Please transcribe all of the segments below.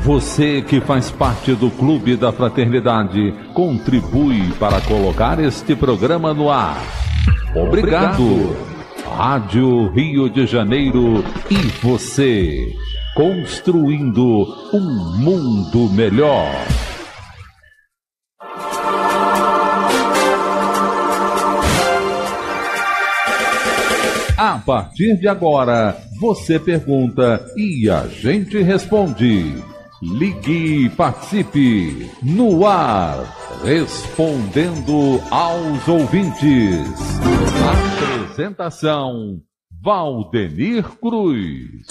Você que faz parte do Clube da Fraternidade, contribui para colocar este programa no ar. Obrigado. Rádio Rio de Janeiro e você, construindo um mundo melhor. A partir de agora, você pergunta e a gente responde. Ligue e participe no ar, respondendo aos ouvintes. Apresentação, Valdenir Cruz.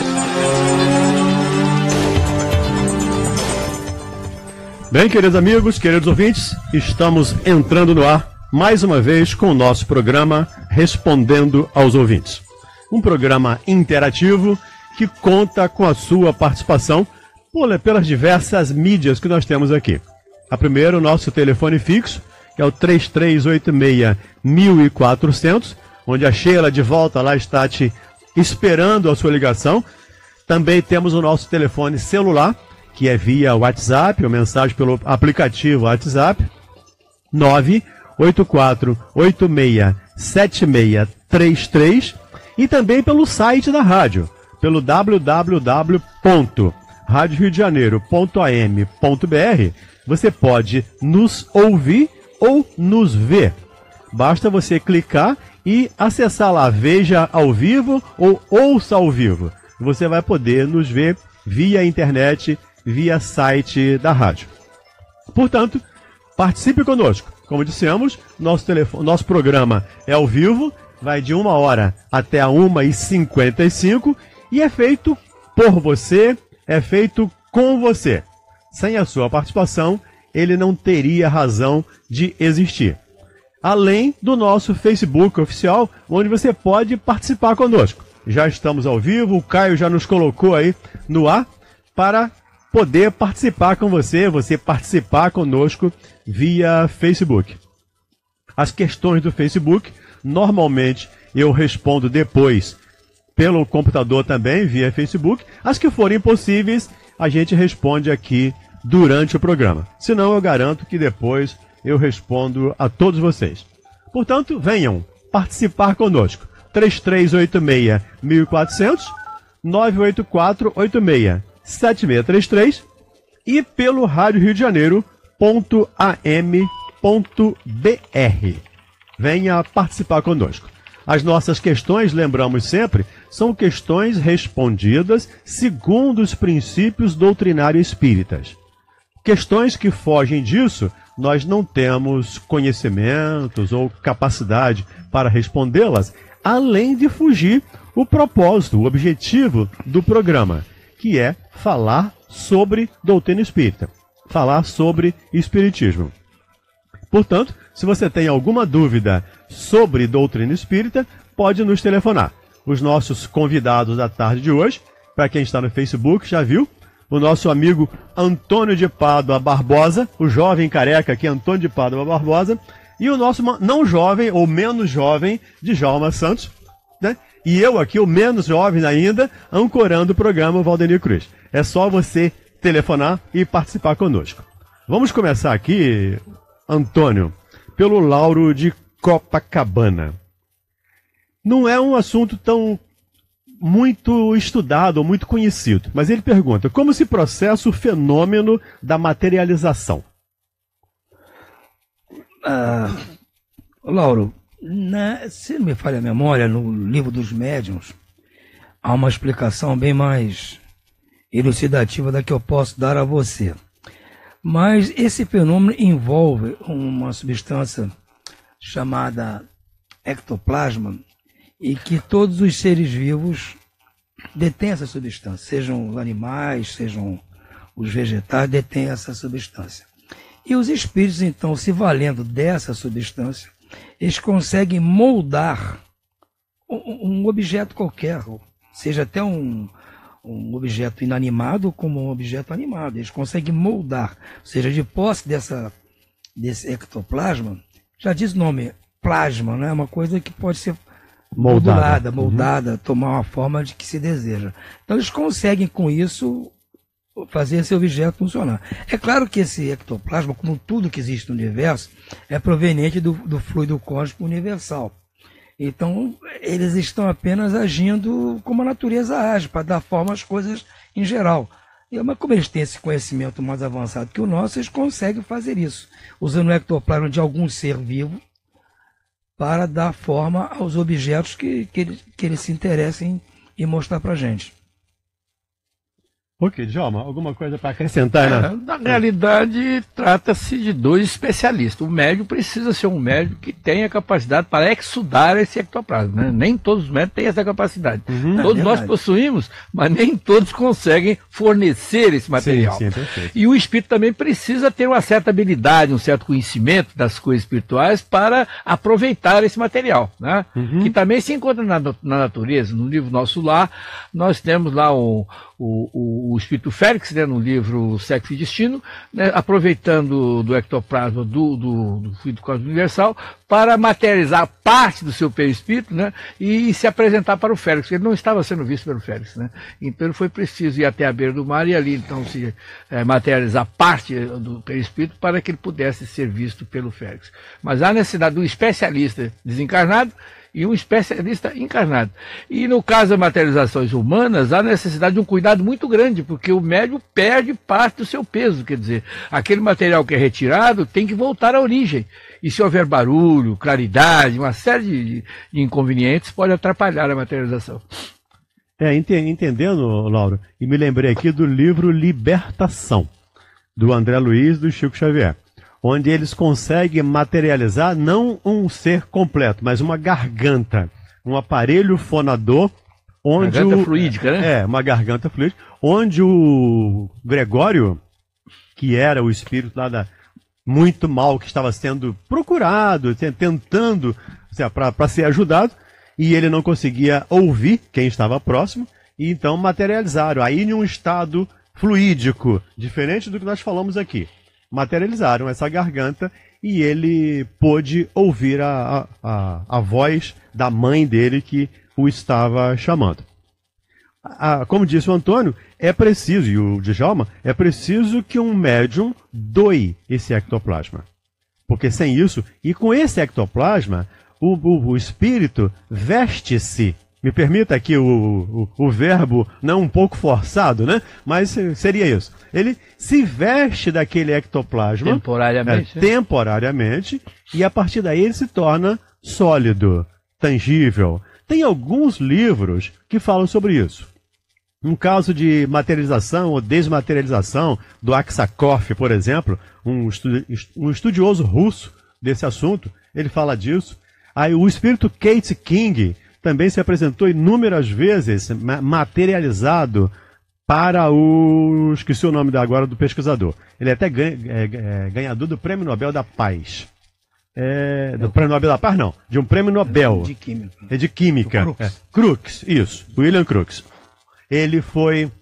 Bem, queridos amigos, queridos ouvintes, estamos entrando no ar mais uma vez com o nosso programa Respondendo aos Ouvintes. Um programa interativo que conta com a sua participação pelas diversas mídias que nós temos aqui. A primeira, o nosso telefone fixo, que é o 3386-1400, onde a Sheila de volta lá está te esperando a sua ligação. Também temos o nosso telefone celular, que é via WhatsApp, ou mensagem pelo aplicativo WhatsApp, 984867633, e também pelo site da rádio, pelo www.radioriodejaneiro.am.br. Você pode nos ouvir ou nos ver. Basta você clicar e acessar lá, veja ao vivo ou ouça ao vivo. Você vai poder nos ver via internet, via site da rádio. Portanto, participe conosco. Como dissemos, nosso programa é ao vivo, vai de 1 hora até a 1h55 e é feito por você, é feito com você. Sem a sua participação, ele não teria razão de existir. Além do nosso Facebook oficial, onde você pode participar conosco. Já estamos ao vivo, o Caio já nos colocou aí no ar para poder participar com você, você participar conosco via Facebook. As questões do Facebook, normalmente eu respondo depois pelo computador também, via Facebook. As que forem impossíveis, a gente responde aqui durante o programa. Senão eu garanto que depois eu respondo a todos vocês. Portanto, venham participar conosco. 3386-1400, 984-86-7633 e pelo radioriodejaneiro.am.br. Venha participar conosco. As nossas questões, lembramos sempre, são questões respondidas segundo os princípios doutrinários espíritas. Questões que fogem disso, nós não temos conhecimentos ou capacidade para respondê-las, além de fugir o propósito, o objetivo do programa, que é falar sobre doutrina espírita, falar sobre espiritismo. Portanto, se você tem alguma dúvida sobre doutrina espírita, pode nos telefonar. Os nossos convidados da tarde de hoje, para quem está no Facebook, já viu, o nosso amigo Antônio de Pádua Barbosa, o jovem careca aqui, Antônio de Pádua Barbosa, e o nosso não jovem ou menos jovem, Djalma Santos, né? E eu aqui, o menos jovem ainda, ancorando o programa Valdenir Cruz. É só você telefonar e participar conosco. Vamos começar aqui, Antônio, pelo Lauro de Copacabana. Não é um assunto tão muito estudado ou muito conhecido, mas ele pergunta, como se processa o fenômeno da materialização? Lauro, se não me falha a memória, no livro dos médiuns, há uma explicação bem mais elucidativa da que eu posso dar a você. Mas esse fenômeno envolve uma substância chamada ectoplasma, e que todos os seres vivos detêm essa substância, sejam os animais, sejam os vegetais, detêm essa substância. E os espíritos, então, se valendo dessa substância, eles conseguem moldar um objeto qualquer, seja até um objeto inanimado como um objeto animado. Eles conseguem moldar, ou seja, de posse desse ectoplasma, já diz o nome, plasma, né? É uma coisa que pode ser moldada, tomar uma forma de que se deseja. Então eles conseguem com isso fazer esse objeto funcionar. É claro que esse ectoplasma, como tudo que existe no universo, é proveniente do fluido cósmico universal. Então, eles estão apenas agindo como a natureza age, para dar forma às coisas em geral. Mas como eles têm esse conhecimento mais avançado que o nosso, eles conseguem fazer isso, usando o ectoplasma de algum ser vivo para dar forma aos objetos que eles se interessem em mostrar para a gente. Ok, Djalma, alguma coisa para acrescentar, né? Na realidade, trata-se de dois especialistas. O médium precisa ser um médium que tenha capacidade para exudar esse ectoplasma, né? Nem todos os médicos têm essa capacidade. Todos nós possuímos, mas nem todos conseguem fornecer esse material. Sim, perfeito. E o espírito também precisa ter uma certa habilidade, um certo conhecimento das coisas espirituais para aproveitar esse material, né? Que também se encontra na natureza. No livro Nosso Lar, nós temos lá o espírito Félix, né, no livro Sexo e Destino, né, aproveitando do ectoplasma do fluido cósmico universal para materializar parte do seu perispírito, né, e se apresentar para o Félix. Ele não estava sendo visto pelo Félix, né, então ele foi preciso ir até a beira do mar e ali então se materializar parte do perispírito para que ele pudesse ser visto pelo Félix. Mas há necessidade de um especialista desencarnado e um especialista encarnado. E no caso das materializações humanas, há necessidade de um cuidado muito grande, porque o médium perde parte do seu peso, quer dizer, aquele material que é retirado tem que voltar à origem. E se houver barulho, claridade, uma série de inconvenientes, pode atrapalhar a materialização. Entendendo, Lauro, e me lembrei aqui do livro Libertação, do André Luiz e do Chico Xavier, onde eles conseguem materializar não um ser completo, mas uma garganta, um aparelho fonador, onde garganta fluídica, né? Uma garganta fluídica, onde o Gregório, que era o espírito lá muito mal, que estava sendo procurado, tentando para ser ajudado, e ele não conseguia ouvir quem estava próximo, e então materializaram, aí em um estado fluídico, diferente do que nós falamos aqui. Materializaram essa garganta e ele pôde ouvir a voz da mãe dele que o estava chamando. Como disse o Antônio, é preciso, e o Djalma, é preciso que um médium doe esse ectoplasma. Porque sem isso, e com esse ectoplasma, o espírito veste-se. Me permita aqui o verbo não um pouco forçado, né? Mas seria isso. Ele se veste daquele ectoplasma temporariamente, e a partir daí ele se torna sólido, tangível. Tem alguns livros que falam sobre isso. Um caso de materialização ou desmaterialização do Aksakov, por exemplo, um estudioso russo desse assunto, ele fala disso. Aí o espírito Kate King também se apresentou inúmeras vezes materializado para esqueci o nome agora do pesquisador. Ele é até ganhador do Prêmio Nobel da Paz. Do Prêmio Nobel da Paz, não. De um Prêmio Nobel. De Química. É de Química. Crookes, isso. William Crookes. Ele foi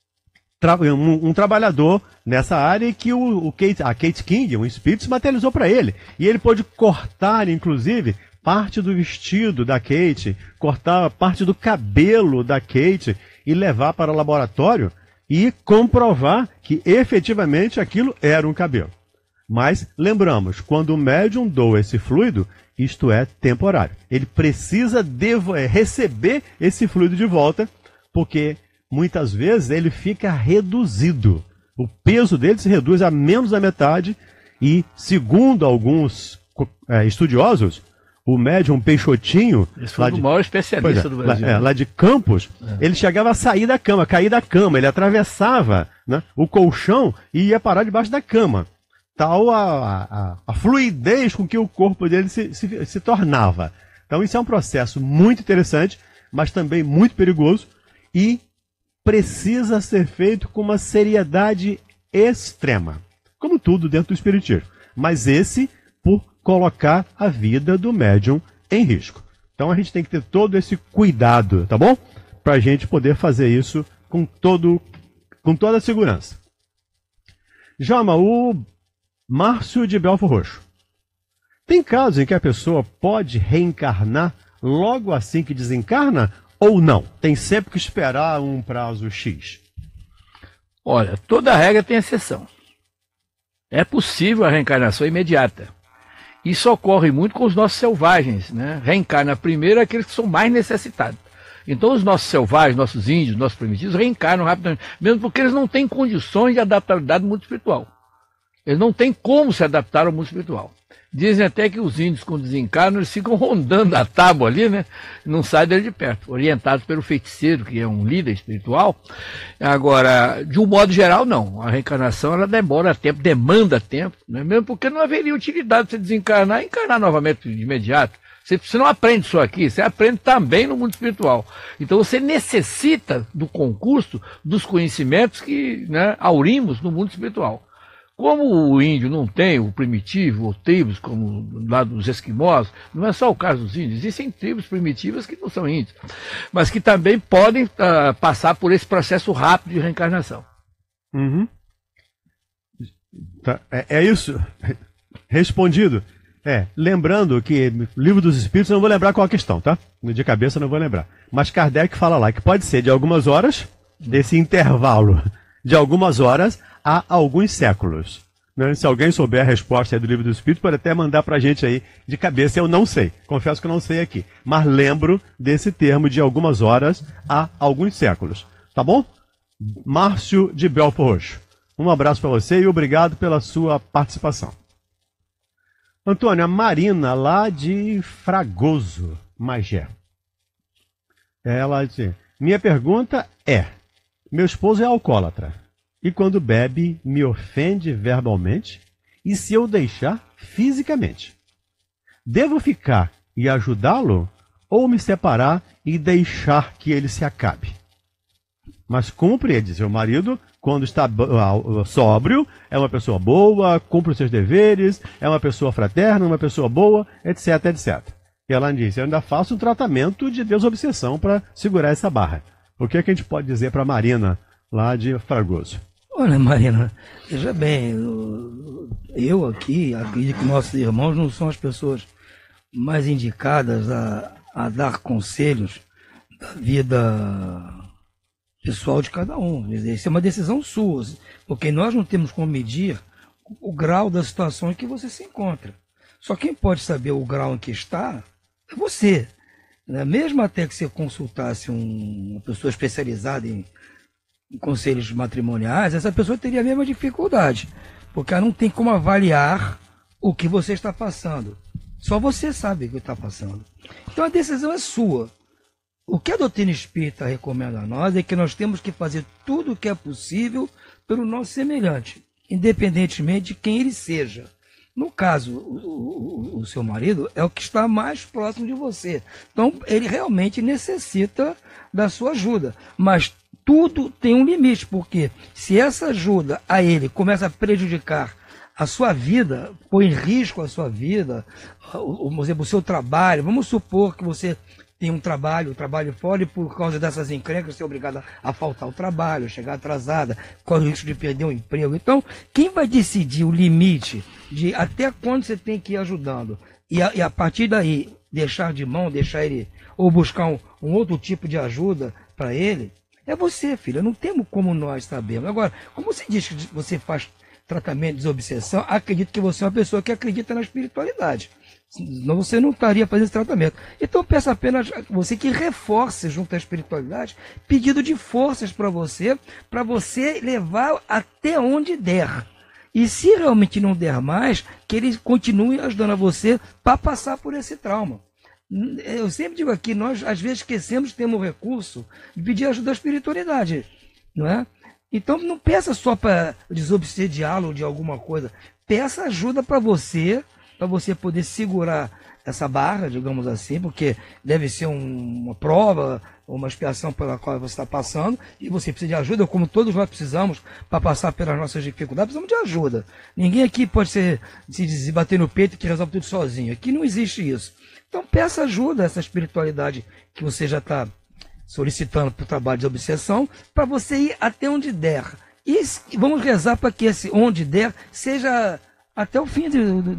um trabalhador nessa área que a Kate King, um espírito, se materializou para ele. E ele pôde cortar, inclusive, parte do vestido da Kate, cortar parte do cabelo da Kate e levar para o laboratório e comprovar que efetivamente aquilo era um cabelo. Mas, lembramos, quando o médium doa esse fluido, isto é temporário. Ele precisa receber esse fluido de volta, porque muitas vezes ele fica reduzido. O peso dele se reduz a menos da metade e, segundo alguns estudiosos, o médium Peixotinho... Esse foi o maior especialista do Brasil. Lá de Campos, ele chegava a sair da cama, cair da cama, ele atravessava, né, o colchão e ia parar debaixo da cama. Tal a fluidez com que o corpo dele se tornava. Então isso é um processo muito interessante, mas também muito perigoso e precisa ser feito com uma seriedade extrema. Como tudo dentro do espiritismo. Mas esse por colocar a vida do médium em risco. Então a gente tem que ter todo esse cuidado, tá bom? Para a gente poder fazer isso com toda a segurança. Djalma, o Márcio de Belfo Roxo. Tem casos em que a pessoa pode reencarnar logo assim que desencarna ou não? Tem sempre que esperar um prazo X? Olha, toda regra tem exceção. É possível a reencarnação imediata. Isso ocorre muito com os nossos selvagens, né? Reencarna primeiro aqueles que são mais necessitados. Então os nossos selvagens, nossos índios, nossos primitivos reencarnam rapidamente, mesmo porque eles não têm condições de adaptabilidade no mundo espiritual. Eles não têm como se adaptar ao mundo espiritual. Dizem até que os índios, quando desencarnam, eles ficam rondando a tábua ali, né? Não saem dele de perto, orientados pelo feiticeiro, que é um líder espiritual. Agora, de um modo geral, não. A reencarnação, ela demora tempo, demanda tempo, né? Mesmo porque não haveria utilidade de você desencarnar e encarnar novamente de imediato. Você não aprende só aqui, você aprende também no mundo espiritual. Então você necessita do concurso dos conhecimentos que, né, aurimos no mundo espiritual. Como o índio não tem o primitivo, ou tribos, como lá dos esquimós, não é só o caso dos índios, existem tribos primitivas que não são índios, mas que também podem passar por esse processo rápido de reencarnação. Uhum. Tá, é isso? Respondido. Lembrando que Livro dos Espíritos, eu não vou lembrar qual a questão, tá? De cabeça eu não vou lembrar. Mas Kardec fala lá que pode ser de algumas horas, desse intervalo de algumas horas a alguns séculos. Né? Se alguém souber a resposta aí do Livro dos Espíritos, pode até mandar pra gente aí de cabeça. Eu não sei, confesso que eu não sei aqui. Mas lembro desse termo de algumas horas a alguns séculos. Tá bom? Márcio de Belfort Roxo. Um abraço para você e obrigado pela sua participação. Antônio, a Marina, lá de Fragoso, Magé. Ela diz: minha pergunta é: meu esposo é alcoólatra e quando bebe me ofende verbalmente e se eu deixar fisicamente, devo ficar e ajudá-lo ou me separar e deixar que ele se acabe? Mas cumpre, diz seu marido, quando está sóbrio, é uma pessoa boa, cumpre os seus deveres, é uma pessoa fraterna, uma pessoa boa, etc, etc. E ela disse: eu ainda faço um tratamento de desobsessão para segurar essa barra. O que é que a gente pode dizer para a Marina, lá de Fragoso? Olha, Marina, veja bem, eu aqui acredito que nossos irmãos não são as pessoas mais indicadas a dar conselhos da vida pessoal de cada um. Isso é uma decisão sua, porque nós não temos como medir o grau da situação em que você se encontra. Só quem pode saber o grau em que está é você. Né? Mesmo até que você consultasse uma pessoa especializada em conselhos matrimoniais, essa pessoa teria a mesma dificuldade, porque ela não tem como avaliar o que você está passando. Só você sabe o que está passando. Então a decisão é sua. O que a doutrina espírita recomenda a nós é que nós temos que fazer tudo o que é possível pelo nosso semelhante, independentemente de quem ele seja. No caso, o seu marido é o que está mais próximo de você. Então, ele realmente necessita da sua ajuda. Mas tudo tem um limite, porque se essa ajuda a ele começa a prejudicar a sua vida, põe em risco a sua vida, por exemplo, o seu trabalho, vamos supor que você tem um trabalho fora e por causa dessas encrencas você é obrigado a faltar ao trabalho, chegar atrasada, corre o risco de perder o emprego. Então, quem vai decidir o limite de até quando você tem que ir ajudando e a partir daí deixar de mão, deixar ele, ou buscar um outro tipo de ajuda para ele, é você, filha. Não temos como nós sabermos. Agora, como você diz que você faz tratamento de desobsessão, acredito que você é uma pessoa que acredita na espiritualidade. Senão você não estaria fazendo esse tratamento. Então peço apenas a você que reforce junto à espiritualidade, pedido de forças para você levar até onde der. E se realmente não der mais, que ele continue ajudando a você para passar por esse trauma. Eu sempre digo aqui, nós às vezes esquecemos de ter um recurso de pedir ajuda à espiritualidade, não é? Então não peça só para desobsediá-lo de alguma coisa, peça ajuda para você poder segurar essa barra, digamos assim, porque deve ser uma prova, uma expiação pela qual você está passando, e você precisa de ajuda, como todos nós precisamos para passar pelas nossas dificuldades, precisamos de ajuda. Ninguém aqui pode se bater no peito que resolve tudo sozinho. Aqui não existe isso. Então peça ajuda a essa espiritualidade que você já está solicitando para o trabalho de obsessão, para você ir até onde der. E vamos rezar para que esse onde der seja até o fim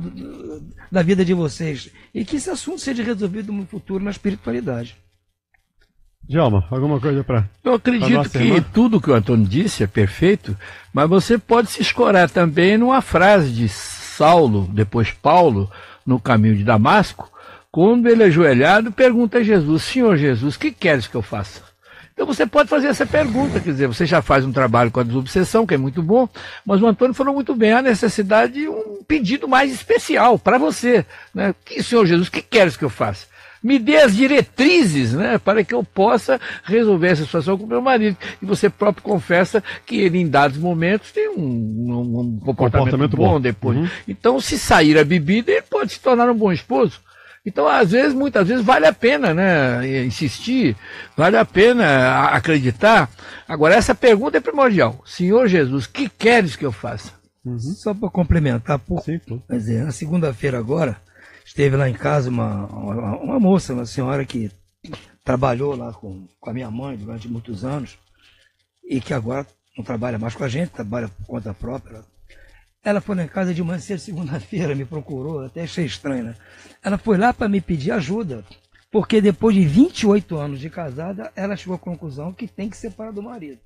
da vida de vocês. E que esse assunto seja resolvido no futuro na espiritualidade. Djalma, alguma coisa para... Eu acredito que irmã? Tudo que o Antônio disse é perfeito, mas você pode se escorar também numa frase de Saulo, depois Paulo, no caminho de Damasco, quando ele ajoelhado pergunta a Jesus: Senhor Jesus, o que queres que eu faça? Então você pode fazer essa pergunta, quer dizer, você já faz um trabalho com a desobsessão, que é muito bom, mas o Antônio falou muito bem, há necessidade de um pedido mais especial para você, né? Senhor Jesus, o que queres que eu faça? Me dê as diretrizes, né, para que eu possa resolver essa situação com o meu marido. E você próprio confessa que ele, em dados momentos, tem um comportamento bom depois. Uhum. Então, se sair a bebida, ele pode se tornar um bom esposo. Então, às vezes, muitas vezes, vale a pena, né, insistir, vale a pena acreditar. Agora, essa pergunta é primordial. Senhor Jesus, o que queres que eu faça? Uhum. Só para complementar, quer dizer, na segunda-feira agora, esteve lá em casa uma moça, uma senhora que trabalhou lá com a minha mãe durante muitos anos e que agora não trabalha mais com a gente, trabalha por conta própria. Ela foi lá em casa de manhã cedo, segunda-feira, me procurou, até achei estranho, né? Ela foi lá para me pedir ajuda, porque depois de 28 anos de casada, ela chegou à conclusão que tem que separar do marido.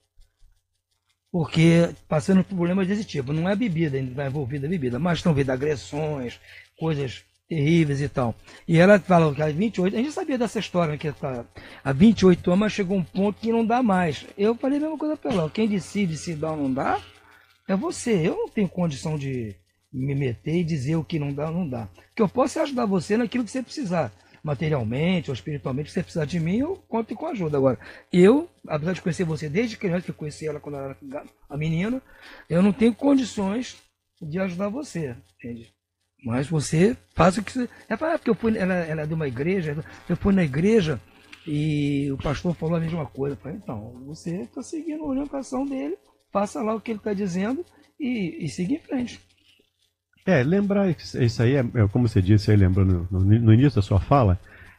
Porque passando por problemas desse tipo, não é bebida, ainda está envolvida a bebida, mas estão vendo agressões, coisas terríveis e tal. E ela falou que há 28, a gente sabia dessa história, que há 28 anos chegou um ponto que não dá mais. Eu falei a mesma coisa para ela, quem decide se dá ou não dá é você. Eu não tenho condição de me meter e dizer o que não dá ou não dá. O que eu posso é ajudar você naquilo que você precisar, materialmente ou espiritualmente, se você precisar de mim, eu conto com ajuda. Agora, eu, apesar de conhecer você desde criança, que eu conheci ela quando ela era a menina, eu não tenho condições de ajudar você, entende? Mas você faz o que você... porque ela é de uma igreja, eu fui na igreja e o pastor falou a mesma coisa. Eu falei, então, você está seguindo a orientação dele, faça lá o que ele está dizendo e siga em frente. Lembrar isso aí, como você disse aí, lembrando no início da sua fala,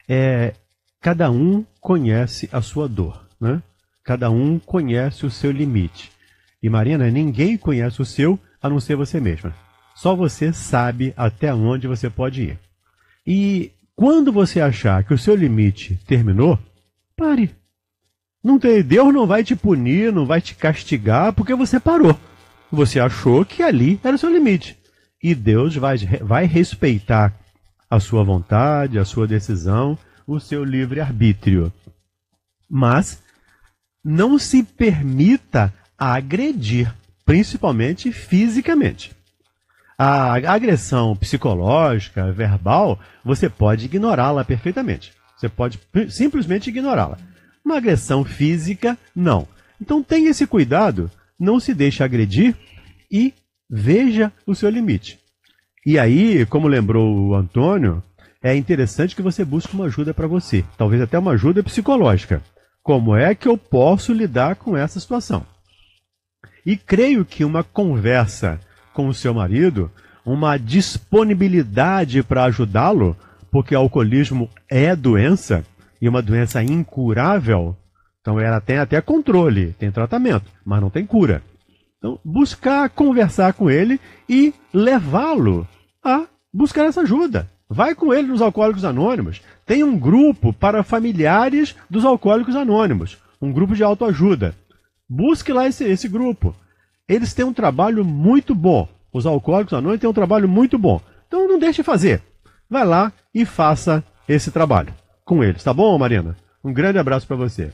cada um conhece a sua dor, né? Cada um conhece o seu limite. E Marina, ninguém conhece o seu a não ser você mesma. Só você sabe até onde você pode ir. E quando você achar que o seu limite terminou, pare. Deus não vai te punir, não vai te castigar porque você parou. Você achou que ali era o seu limite. E Deus vai respeitar a sua vontade, a sua decisão, o seu livre-arbítrio. Mas não se permita agredir, principalmente fisicamente. A agressão psicológica, verbal, você pode ignorá-la perfeitamente. Você pode simplesmente ignorá-la. Uma agressão física, não. Então tenha esse cuidado, não se deixe agredir e veja o seu limite. E aí, como lembrou o Antônio, é interessante que você busque uma ajuda para você. Talvez até uma ajuda psicológica. Como é que eu posso lidar com essa situação? E creio que uma conversa com o seu marido, uma disponibilidade para ajudá-lo, porque o alcoolismo é doença, e uma doença incurável, então ela tem até controle, tem tratamento, mas não tem cura. Então, buscar conversar com ele e levá-lo a buscar essa ajuda. Vai com ele nos Alcoólicos Anônimos. Tem um grupo para familiares dos Alcoólicos Anônimos, um grupo de autoajuda. Busque lá esse grupo. Eles têm um trabalho muito bom. Os Alcoólicos Anônimos têm um trabalho muito bom. Então não deixe de fazer. Vai lá e faça esse trabalho com eles. Tá bom, Marina? Um grande abraço para você.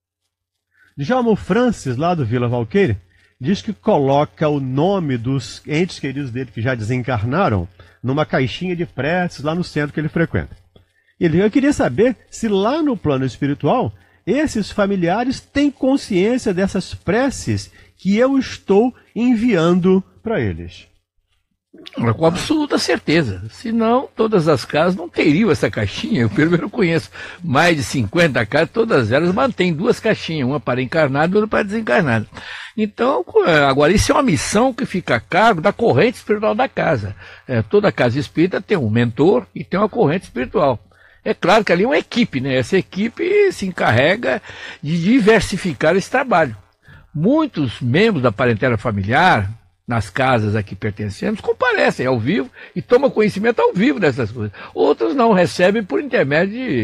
Djalma Francis, lá do Vila Valqueire, diz que coloca o nome dos entes queridos dele que já desencarnaram numa caixinha de preces lá no centro que ele frequenta. Eu queria saber se lá no plano espiritual esses familiares têm consciência dessas preces que eu estou enviando para eles. Com absoluta certeza. Senão, todas as casas não teriam essa caixinha. Eu primeiro conheço mais de 50 casas, todas elas mantêm duas caixinhas, uma para encarnado e outra para desencarnado. Então, agora, isso é uma missão que fica a cargo da corrente espiritual da casa. Toda casa espírita tem um mentor e tem uma corrente espiritual. É claro que ali é uma equipe, né? Essa equipe se encarrega de diversificar esse trabalho. Muitos membros da parentela familiar, nas casas a que pertencemos, comparecem ao vivo e tomam conhecimento ao vivo dessas coisas. Outros não, recebem por intermédio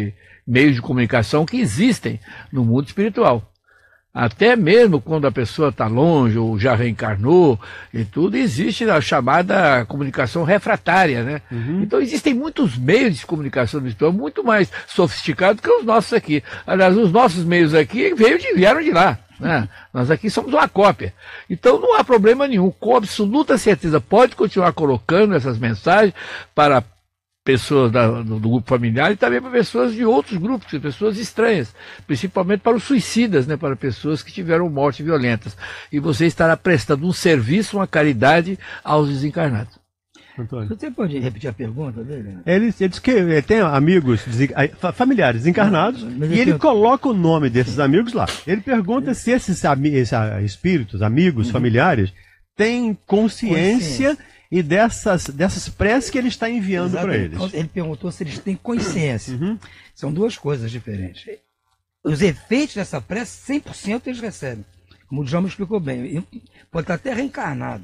meios de comunicação que existem no mundo espiritual. Até mesmo quando a pessoa está longe ou já reencarnou e tudo, existe a chamada comunicação refratária, né? Então existem muitos meios de comunicação espiritual muito mais sofisticados que os nossos aqui. Aliás, os nossos meios aqui vieram de lá. Né? Nós aqui somos uma cópia. Então não há problema nenhum. Com absoluta certeza pode continuar colocando essas mensagens para pessoas do grupo familiar e também para pessoas de outros grupos, pessoas estranhas, principalmente para os suicidas, né, para pessoas que tiveram mortes violentas. E você estará prestando um serviço, uma caridade aos desencarnados. Antônio. Você pode repetir a pergunta dele? Ele diz que ele tem amigos, familiares desencarnados, e ele coloca o nome desses amigos lá. Ele pergunta se esses espíritos, amigos, familiares, têm consciência e dessas preces que ele está enviando para eles. Ele perguntou se eles têm consciência. São duas coisas diferentes. Os efeitos dessa prece, 100% eles recebem. Como o João me explicou bem. Pode estar até reencarnado.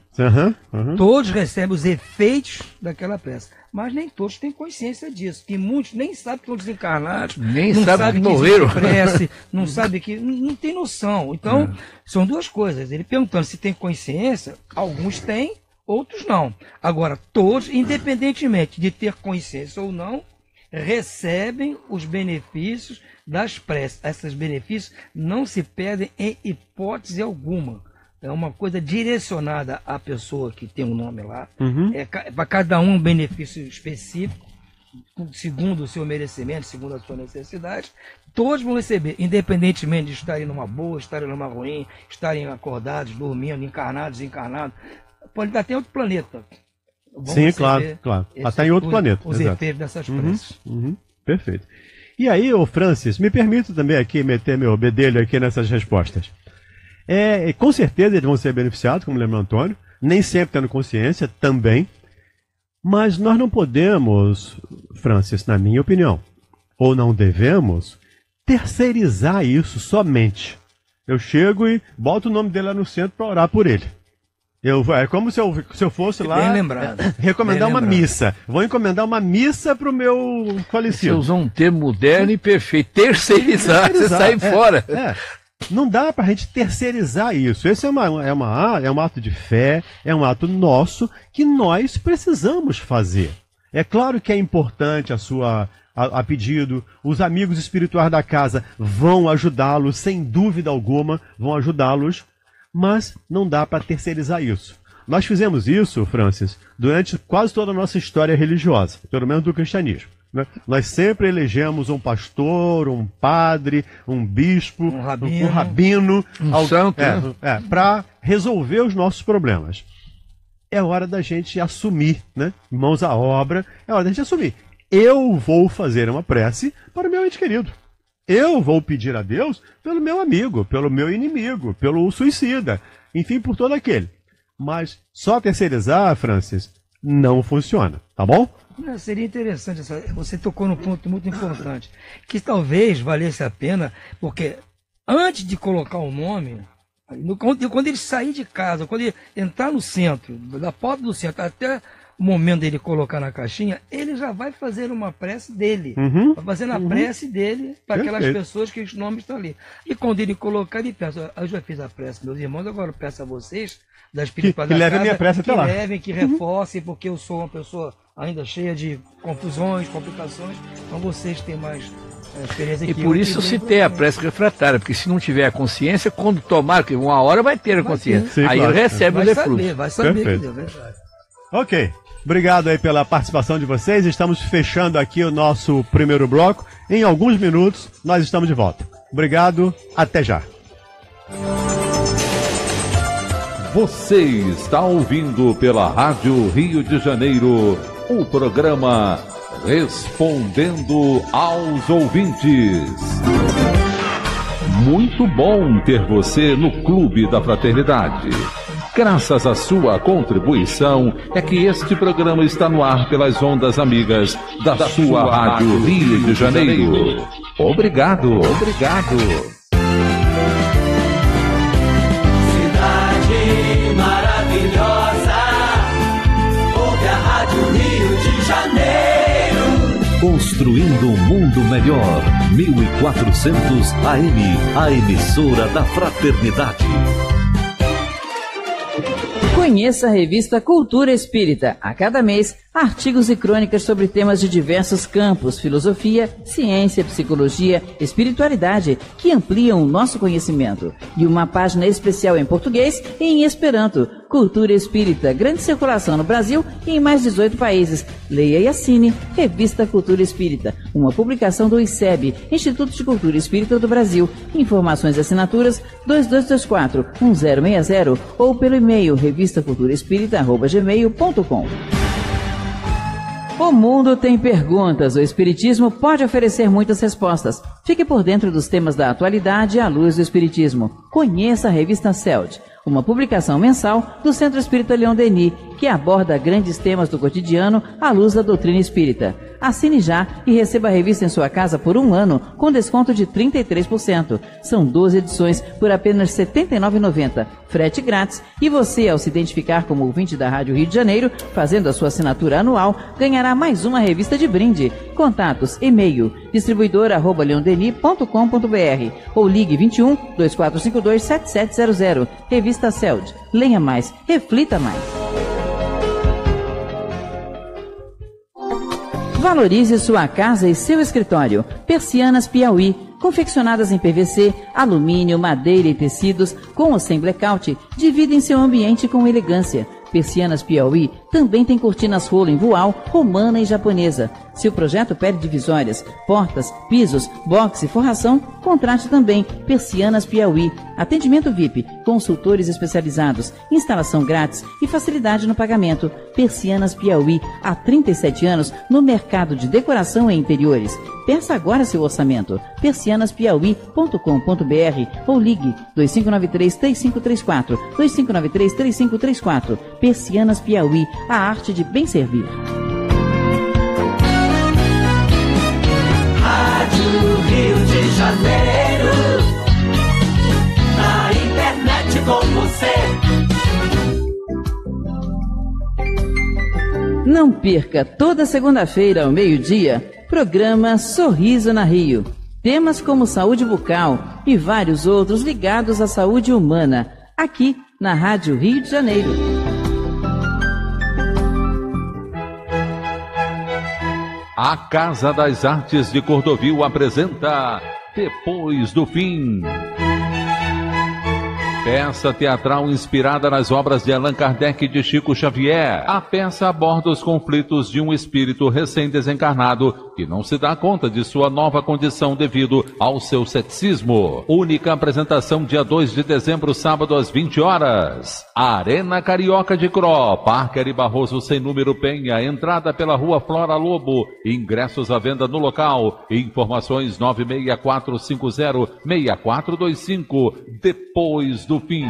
Todos recebem os efeitos daquela prece. Mas nem todos têm consciência disso. E muitos nem sabem que estão desencarnados. Nem sabem que morreram. Prece, não sabem que... Não tem noção. Então, são duas coisas. Ele perguntando se tem consciência, alguns têm, outros não. Agora, todos, independentemente de ter consciência ou não, recebem os benefícios das preces. Esses benefícios não se perdem em hipótese alguma. É uma coisa direcionada à pessoa que tem um nome lá. É para cada um benefício específico, segundo o seu merecimento, segundo a sua necessidade. Todos vão receber, independentemente de estarem numa boa, estarem numa ruim, estarem acordados, dormindo, encarnados, desencarnados. Pode estar até em outro planeta. Sim, claro. Está em outro planeta. Os efeitos dessas preces. Perfeito. E aí, ô Francis, me permita também aqui meter meu bedelho aqui nessas respostas. Com certeza eles vão ser beneficiados, como lembra o Antônio, nem sempre tendo consciência também, mas nós não podemos, Francis, na minha opinião, ou não devemos, terceirizar isso somente. Eu chego e boto o nome dele lá no centro para orar por ele. É como se eu fosse lá recomendar uma missa. Vou encomendar uma missa para o meu falecido. Você usou um termo moderno e perfeito. Terceirizar, você sai fora. Não dá para a gente terceirizar isso. Esse é um ato de fé, é um ato nosso que nós precisamos fazer. É claro que é importante a pedido, os amigos espirituais da casa vão ajudá-los, sem dúvida alguma, vão ajudá-los. Mas não dá para terceirizar isso. Nós fizemos isso, Francis, durante quase toda a nossa história religiosa, pelo menos do cristianismo. Né? Nós sempre elegemos um pastor, um padre, um bispo, um rabino, um santo, para resolver os nossos problemas. É hora da gente assumir, né? Mãos à obra, é hora da gente assumir. Eu vou fazer uma prece para o meu ente querido. Eu vou pedir a Deus pelo meu amigo, pelo meu inimigo, pelo suicida, enfim, por todo aquele. Mas só terceirizar, Francis, não funciona, tá bom? Seria interessante, você tocou num ponto muito importante, que talvez valesse a pena, porque antes de colocar o nome, quando ele sair de casa, quando ele entrar no centro, da porta do centro até o momento dele colocar na caixinha, ele já vai fazer uma prece dele. Vai fazer a prece dele para aquelas pessoas que os nomes estão ali. E quando ele colocar, ele peça, eu já fiz a prece, meus irmãos, agora eu peço a vocês, da espiritualidade que levem a minha prece até lá. Que levem, que reforcem, porque eu sou uma pessoa ainda cheia de confusões, complicações, então vocês têm mais experiência que eu. E por isso eu citei a prece refratária, porque se não tiver a consciência, quando tomar, que uma hora vai ter a consciência. Sim, aí claro. Ele recebe o refluxo. Vai saber que deu, verdade. Ok. Obrigado aí pela participação de vocês. Estamos fechando aqui o nosso primeiro bloco. Em alguns minutos, nós estamos de volta. Obrigado, até já. Você está ouvindo pela Rádio Rio de Janeiro o programa Respondendo aos Ouvintes. Muito bom ter você no Clube da Fraternidade. Graças à sua contribuição é que este programa está no ar pelas ondas amigas da sua Rádio Rio de Janeiro. Obrigado. Cidade maravilhosa, ouve a Rádio Rio de Janeiro. Construindo um mundo melhor. 1400 AM, a emissora da Fraternidade. Conheça a revista Cultura Espírita. A cada mês, artigos e crônicas sobre temas de diversos campos, filosofia, ciência, psicologia, espiritualidade, que ampliam o nosso conhecimento. E uma página especial em português e em Esperanto. Cultura Espírita, grande circulação no Brasil e em mais 18 países. Leia e assine Revista Cultura Espírita, uma publicação do ICEB, Instituto de Cultura Espírita do Brasil. Informações e assinaturas 2224-1060 ou pelo e-mail revistaculturaespírita@gmail.com. O mundo tem perguntas, o Espiritismo pode oferecer muitas respostas. Fique por dentro dos temas da atualidade à luz do Espiritismo. Conheça a revista CELD, uma publicação mensal do Centro Espírita Leon Denis, que aborda grandes temas do cotidiano à luz da doutrina espírita. Assine já e receba a revista em sua casa por 1 ano, com desconto de 33%. São 12 edições por apenas R$ 79,90. Frete grátis, e você, ao se identificar como ouvinte da Rádio Rio de Janeiro, fazendo a sua assinatura anual, ganhará mais uma revista de brinde. Contatos, e-mail, distribuidora@leondenis.com.br ou ligue 21 2452 7700. Revista CELD. Leia mais, reflita mais. Valorize sua casa e seu escritório. Persianas Piauí, confeccionadas em PVC, alumínio, madeira e tecidos, com ou sem blackout, dividem seu ambiente com elegância. Persianas Piauí também tem cortinas rolo em voal, romana e japonesa. Se o projeto pede divisórias, portas, pisos, box e forração, contrate também Persianas Piauí. Atendimento VIP, consultores especializados, instalação grátis e facilidade no pagamento. Persianas Piauí, há 37 anos no mercado de decoração e interiores. Peça agora seu orçamento. persianaspiauí.com.br ou ligue 2593-3534, 2593-3534. Persianas Piauí, a arte de bem servir. Rádio Rio de Janeiro, na internet com você. Não perca toda segunda-feira ao meio-dia, programa Sorriso na Rio. Temas como saúde bucal e vários outros ligados à saúde humana, aqui na Rádio Rio de Janeiro. A Casa das Artes de Cordovil apresenta Depois do Fim. Peça teatral inspirada nas obras de Allan Kardec e de Chico Xavier. A peça aborda os conflitos de um espírito recém-desencarnado que não se dá conta de sua nova condição devido ao seu ceticismo. Única apresentação dia 2 de dezembro, sábado às 20 horas. Arena Carioca de Cro, Parque Ari Barroso sem número Penha, entrada pela Rua Flora Lobo. Ingressos à venda no local. Informações 96450-6425. Depois do Fim.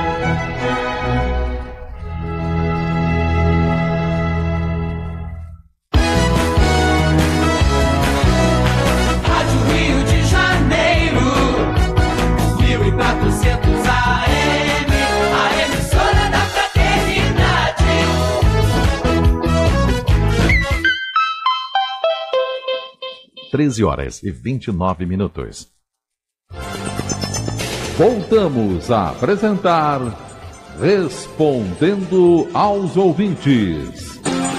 Rádio Rio de Janeiro, 1400 AM, a emissora da Fraternidade. Treze horas e 29 minutos. Voltamos a apresentar Respondendo aos Ouvintes.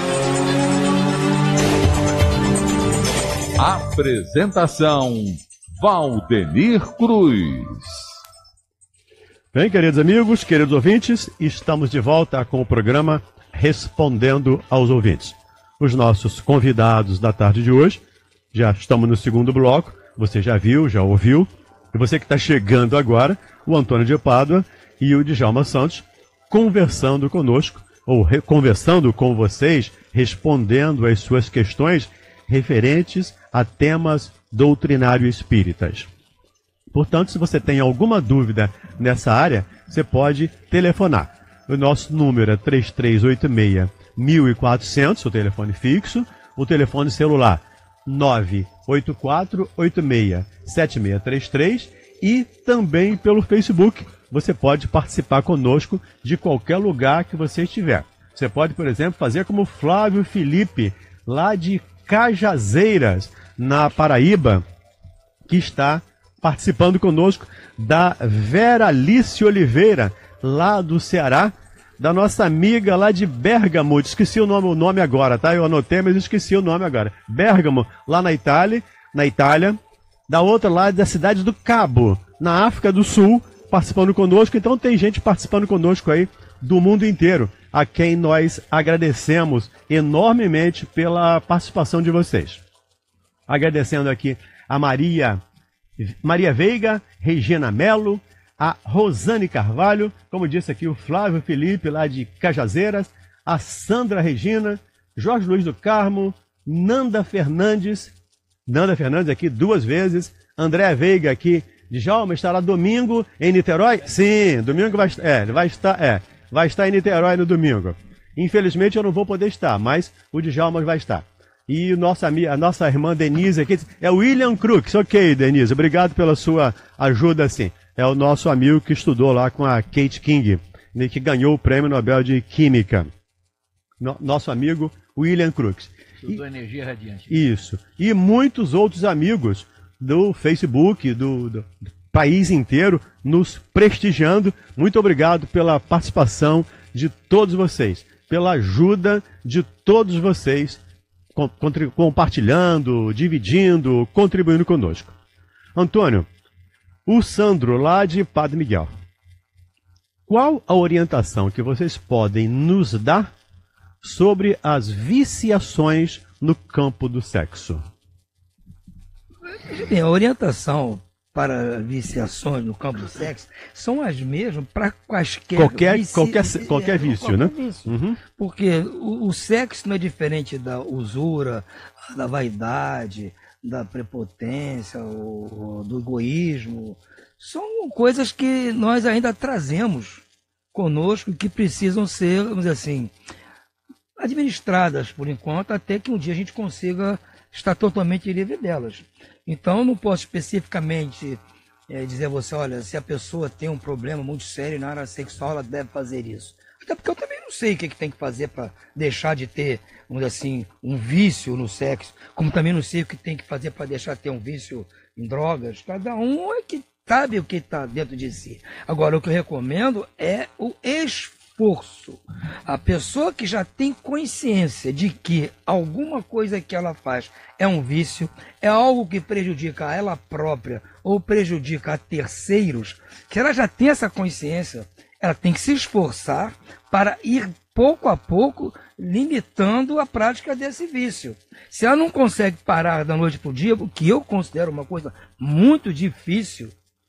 Apresentação Valdenir Cruz. Bem, queridos amigos, queridos ouvintes, estamos de volta com o programa Respondendo aos Ouvintes. Os nossos convidados da tarde de hoje, já estamos no segundo bloco, você já viu, já ouviu. E você que está chegando agora, o Antônio de Pádua e o Djalma Santos, conversando conosco, ou conversando com vocês, respondendo às suas questões referentes a temas doutrinários espíritas. Portanto, se você tem alguma dúvida nessa área, você pode telefonar. O nosso número é 3386-1400, o telefone fixo, o telefone celular 98486-7633 e também pelo Facebook. Você pode participar conosco de qualquer lugar que você estiver. Você pode, por exemplo, fazer como Flávio Felipe, lá de Cajazeiras, na Paraíba, que está participando conosco, da Vera Alice Oliveira, lá do Ceará, da nossa amiga lá de Bérgamo, esqueci o nome agora, tá? Eu anotei, mas esqueci o nome agora. Bérgamo, lá na Itália, da outra lá da cidade do Cabo, na África do Sul, participando conosco. Então tem gente participando conosco aí do mundo inteiro, a quem nós agradecemos enormemente pela participação de vocês. Agradecendo aqui a Maria Veiga, Regina Melo, a Rosane Carvalho, como disse aqui o Flávio Felipe, lá de Cajazeiras, a Sandra Regina, Jorge Luiz do Carmo, Nanda Fernandes aqui 2 vezes, André Veiga aqui, Djalma estará domingo em Niterói? Sim, domingo vai estar em Niterói no domingo. Infelizmente eu não vou poder estar, mas o Djalma vai estar. E a nossa irmã Denise aqui, é o William Crooks. Ok, Denise, obrigado pela sua ajuda, sim. É o nosso amigo que estudou lá com a Kate King, né, que ganhou o Prêmio Nobel de Química. Nosso amigo William Crooks. Estudou Energia Radiante. Isso. E muitos outros amigos do Facebook, do país inteiro, nos prestigiando. Muito obrigado pela participação de todos vocês, pela ajuda de todos vocês, compartilhando, dividindo, contribuindo conosco. Antônio, o Sandro, lá de Padre Miguel. Qual a orientação que vocês podem nos dar sobre as viciações no campo do sexo? Bem, a orientação para viciações no campo do sexo são as mesmas para qualquer vício, né? Vício. Uhum. Porque o sexo não é diferente da usura, da vaidade, da prepotência, do egoísmo. São coisas que nós ainda trazemos conosco e que precisam ser, vamos dizer assim, administradas por enquanto, até que um dia a gente consiga estar totalmente livre delas. Então, eu não posso especificamente dizer a você, olha, se a pessoa tem um problema muito sério na área sexual, ela deve fazer isso. Até porque eu também não sei o que tem que fazer para deixar de ter, vamos dizer assim, um vício no sexo, como também não sei o que tem que fazer para deixar de ter um vício em drogas. Cada um é que sabe o que está dentro de si. Agora, o que eu recomendo é o esforço. A pessoa que já tem consciência de que alguma coisa que ela faz é um vício, é algo que prejudica a ela própria ou prejudica a terceiros, que ela já tem essa consciência, ela tem que se esforçar para ir pouco a pouco limitando a prática desse vício. Se ela não consegue parar da noite para o dia, o que eu considero uma coisa muito difícil,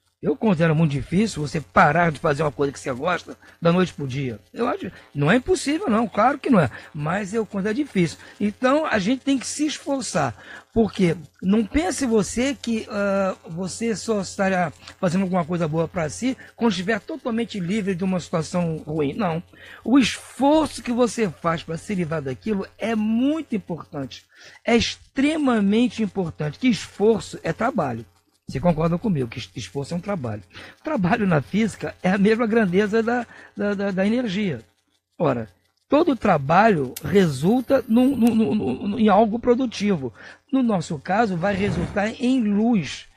você parar de fazer uma coisa que você gosta da noite para o dia. Eu acho, não é impossível, não, claro que não é, mas eu considero difícil. Então a gente tem que se esforçar, porque não pense você que você só estará fazendo alguma coisa boa para si quando estiver totalmente livre de uma situação ruim. Não. O esforço que você faz para se livrar daquilo é muito importante, é extremamente importante. Que esforço é trabalho. Você concorda comigo que esforço é um trabalho. O trabalho na física é a mesma grandeza da energia. Ora, todo trabalho resulta em algo produtivo. No nosso caso, vai resultar em luz,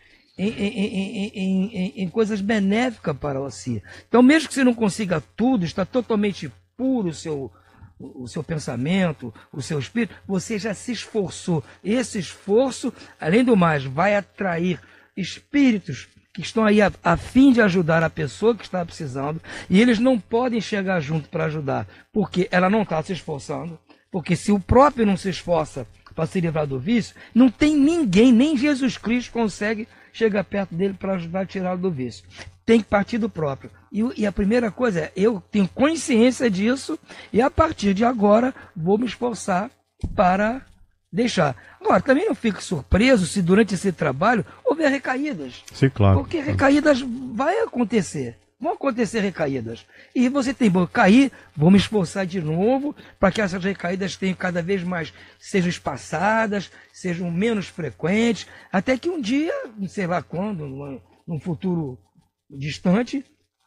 em coisas benéficas para você. Então, mesmo que você não consiga tudo, está totalmente puro o seu pensamento, o seu espírito, você já se esforçou. Esse esforço, além do mais, vai atrair espíritos que estão aí a fim de ajudar a pessoa que está precisando, e eles não podem chegar junto para ajudar, porque ela não está se esforçando, porque se o próprio não se esforça para se livrar do vício, não tem ninguém, nem Jesus Cristo consegue chegar perto dele para ajudar a tirá-lo do vício. Tem que partir do próprio. E a primeira coisa é, eu tenho consciência disso, e a partir de agora vou me esforçar para deixar. Agora, também não fique surpreso se durante esse trabalho houver recaídas. Sim, claro. Porque recaídas vai acontecer. Vão acontecer recaídas. E você tem que cair, vou me esforçar de novo para que essas recaídas tenham cada vez mais, sejam espaçadas, sejam menos frequentes, até que um dia, não sei lá quando, num futuro distante,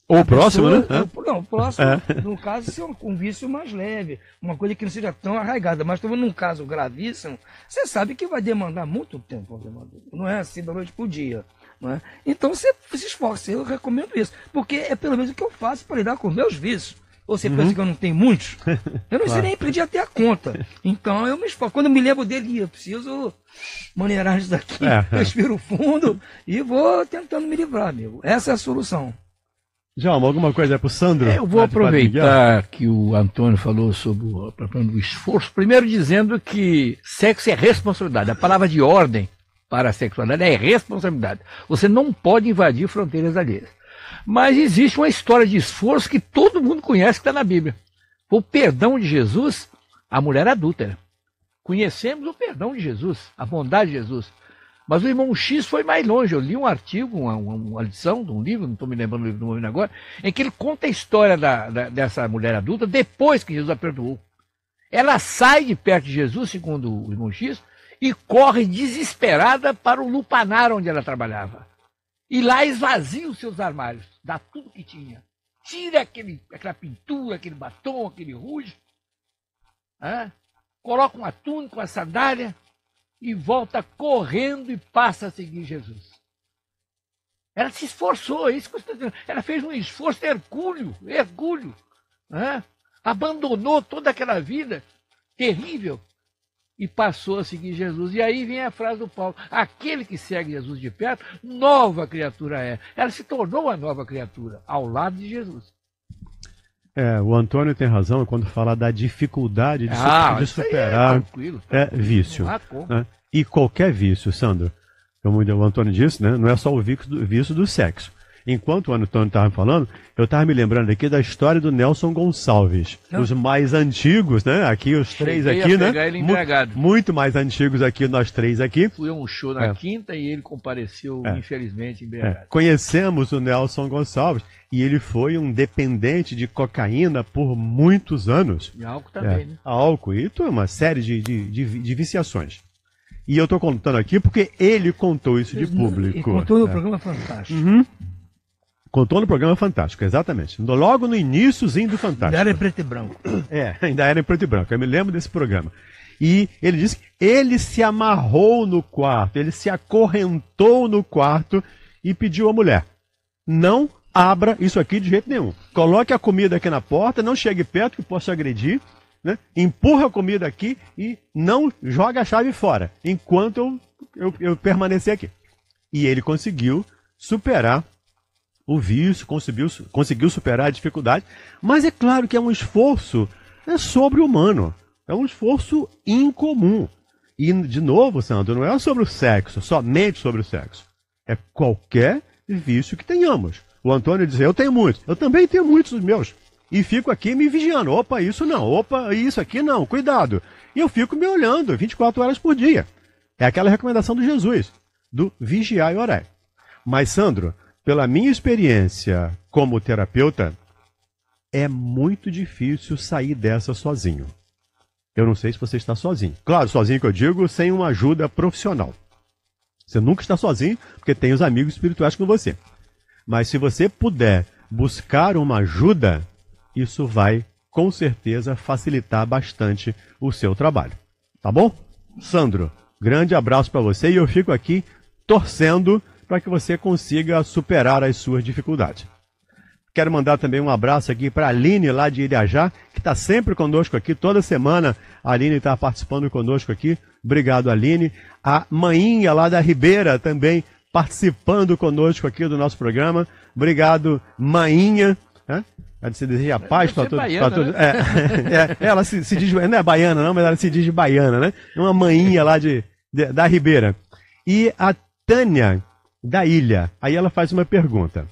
Ou o próximo, né? Não, o próximo, no caso, se é um vício mais leve, uma coisa que não seja tão arraigada. Mas também num caso gravíssimo, você sabe que vai demandar muito tempo. Não é assim da noite pro dia. Não é? Então você se esforça, eu recomendo isso. Porque é pelo menos o que eu faço para lidar com os meus vícios. Ou você pensa que eu não tenho muitos? Eu não sei nem pedir até a conta. Então eu me esforço. Quando eu me lembro dele, eu preciso maneirar isso daqui, respiro fundo e vou tentando me livrar, amigo. Essa é a solução. Djalma, alguma coisa para o Sandro? Eu vou aproveitar que o Antônio falou sobre o esforço, primeiro dizendo que sexo é responsabilidade. A palavra de ordem para a sexualidade é responsabilidade. Você não pode invadir fronteiras alheias. Mas existe uma história de esforço que todo mundo conhece, que está na Bíblia. O perdão de Jesus à mulher adúltera. Conhecemos o perdão de Jesus, a bondade de Jesus. Mas o irmão X foi mais longe. Eu li um artigo, uma lição de um livro, não estou me lembrando do livro do momento agora, em que ele conta a história dessa mulher adulta depois que Jesus a perdoou. Ela sai de perto de Jesus, segundo o irmão X, e corre desesperada para o lupanar onde ela trabalhava. E lá esvazia os seus armários, dá tudo que tinha. Tira aquela pintura, aquele batom, aquele rouge, coloca uma túnica, uma sandália, e volta correndo e passa a seguir Jesus. Ela se esforçou, é isso que eu estou dizendo. Ela fez um esforço hercúleo, abandonou toda aquela vida terrível e passou a seguir Jesus. E aí vem a frase do Paulo: aquele que segue Jesus de perto, nova criatura é. Ela se tornou uma nova criatura ao lado de Jesus. O Antônio tem razão quando fala da dificuldade de superar vício. Né? E qualquer vício, Sandro, como o Antônio disse, né? Não é só o vício do sexo. Enquanto o Antônio estava falando, eu estava me lembrando aqui da história do Nelson Gonçalves. Os mais antigos, né? Aqui, os três aqui, né? Ele muito mais antigos aqui, nós três aqui. Fui a um show na quinta e ele compareceu, infelizmente, embriagado. Conhecemos o Nelson Gonçalves e ele foi um dependente de cocaína por muitos anos. E álcool também, né? Álcool e uma série de viciações. E eu estou contando aqui porque ele contou isso de público. E contou no programa Fantástico. Contou no programa Fantástico, exatamente. Logo no iníciozinho do Fantástico. Ainda era em preto e branco. Ainda era em preto e branco. Eu me lembro desse programa. E ele disse que ele se amarrou no quarto, ele se acorrentou no quarto e pediu à mulher: não abra isso aqui de jeito nenhum. Coloque a comida aqui na porta, não chegue perto que posso agredir, né? Empurra a comida aqui e não joga a chave fora, enquanto eu permanecer aqui. E ele conseguiu superar o vício, conseguiu superar a dificuldade, mas é claro que é um esforço sobre-humano, é um esforço incomum. E, de novo, Sandro, não é sobre o sexo, somente sobre o sexo. É qualquer vício que tenhamos. O Antônio diz: eu tenho muitos, eu também tenho muitos dos meus. E fico aqui me vigiando: opa, isso não, opa, isso aqui não, cuidado. E eu fico me olhando 24 horas por dia. É aquela recomendação do Jesus, do vigiar e orar. Mas, Sandro, pela minha experiência como terapeuta, é muito difícil sair dessa sozinho. Eu não sei se você está sozinho. Claro, sozinho que eu digo, sem uma ajuda profissional. Você nunca está sozinho, porque tem os amigos espirituais com você. Mas se você puder buscar uma ajuda, isso vai, com certeza, facilitar bastante o seu trabalho. Tá bom? Sandro, grande abraço para você e eu fico aqui torcendo para que você consiga superar as suas dificuldades. Quero mandar também um abraço aqui para a Aline, lá de Iriajá, que está sempre conosco aqui, toda semana a Aline está participando conosco aqui. Obrigado, Aline. A Mainha, lá da Ribeira, também participando conosco aqui do nosso programa. Obrigado, Mainha. Ela se deseja paz para todos. Ela se diz, não é baiana não, mas ela se diz baiana, né? Uma Mainha lá da Ribeira. E a Tânia, da Ilha. Aí ela faz uma pergunta: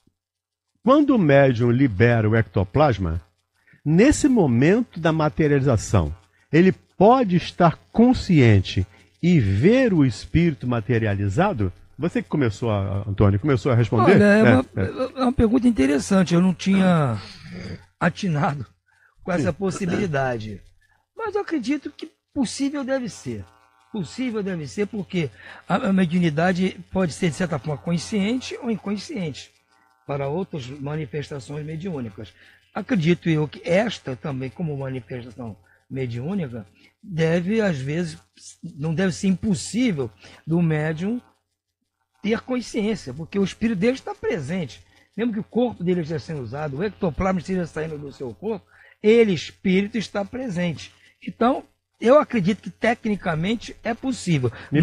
quando o médium libera o ectoplasma, nesse momento da materialização, ele pode estar consciente e ver o espírito materializado? Você que começou, Antônio, começou a responder? Olha, é uma pergunta interessante. Eu não tinha atinado com essa possibilidade. Mas eu acredito que possível deve ser. Possível deve ser, porque a mediunidade pode ser, de certa forma, consciente ou inconsciente. para outras manifestações mediúnicas. Acredito eu que esta também, como manifestação mediúnica, deve, às vezes, não deve ser impossível do médium ter consciência, porque o espírito dele está presente. Mesmo que o corpo dele esteja sendo usado, o ectoplasma esteja saindo do seu corpo, ele, espírito, está presente. Então, eu acredito que tecnicamente é possível. Me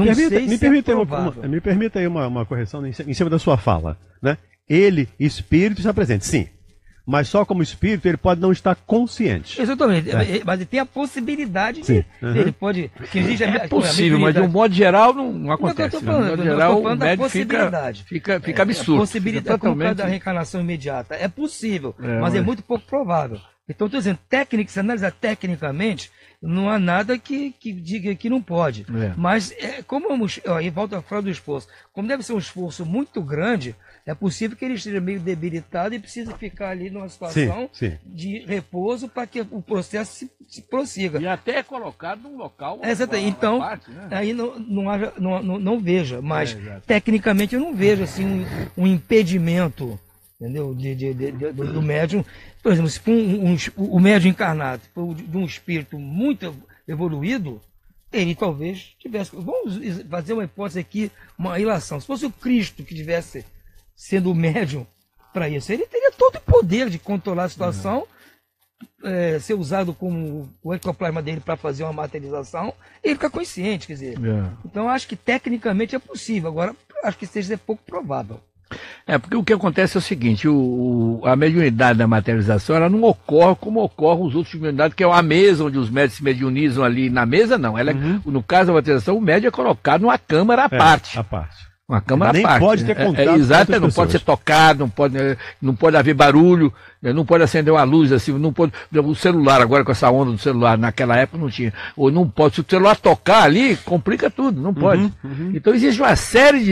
permita aí uma correção em cima da sua fala, né? Ele, espírito, está presente, sim. Mas só como espírito ele pode não estar consciente. Exatamente, mas ele tem a possibilidade de... Ele pode... Que existe é possível, mas de um modo geral não acontece. De um modo geral o médium fica absurdo. A possibilidade totalmente... da reencarnação imediata. É possível, mas é muito pouco provável. Então, estou dizendo, se analisar tecnicamente, não há nada que diga que não pode. Mas, como aí volta a falar do esforço, como deve ser um esforço muito grande, é possível que ele esteja meio debilitado e precise ficar ali numa situação de repouso para que o processo se prossiga. E até colocado num local... Exatamente. Então, parte, né? Aí não veja, mas tecnicamente eu não vejo assim, um impedimento, entendeu? Do médium. Por exemplo, se for o médium encarnado for de um espírito muito evoluído, ele talvez tivesse... Vamos fazer uma hipótese aqui, uma ilação. Se fosse o Cristo que tivesse sendo o médium para isso, ele teria todo o poder de controlar a situação, ser usado como o ectoplasma dele para fazer uma materialização, e ele fica consciente, quer dizer. Então, acho que tecnicamente é possível. Agora, acho que seja pouco provável. Porque o que acontece é o seguinte, a mediunidade da materialização, ela não ocorre como ocorrem os outros de mediunidade, que é a mesa onde os médios se mediunizam ali. Na mesa, não. Ela no caso da materialização, o médium é colocado numa câmara à parte. Uma câmara à parte. Nem pode ter contato exato, não pode ser tocado, não pode haver barulho, não pode acender uma luz assim, não pode. O celular, agora com essa onda do celular, naquela época não tinha. Ou não pode, se o celular tocar ali, complica tudo, não pode. Então existe uma série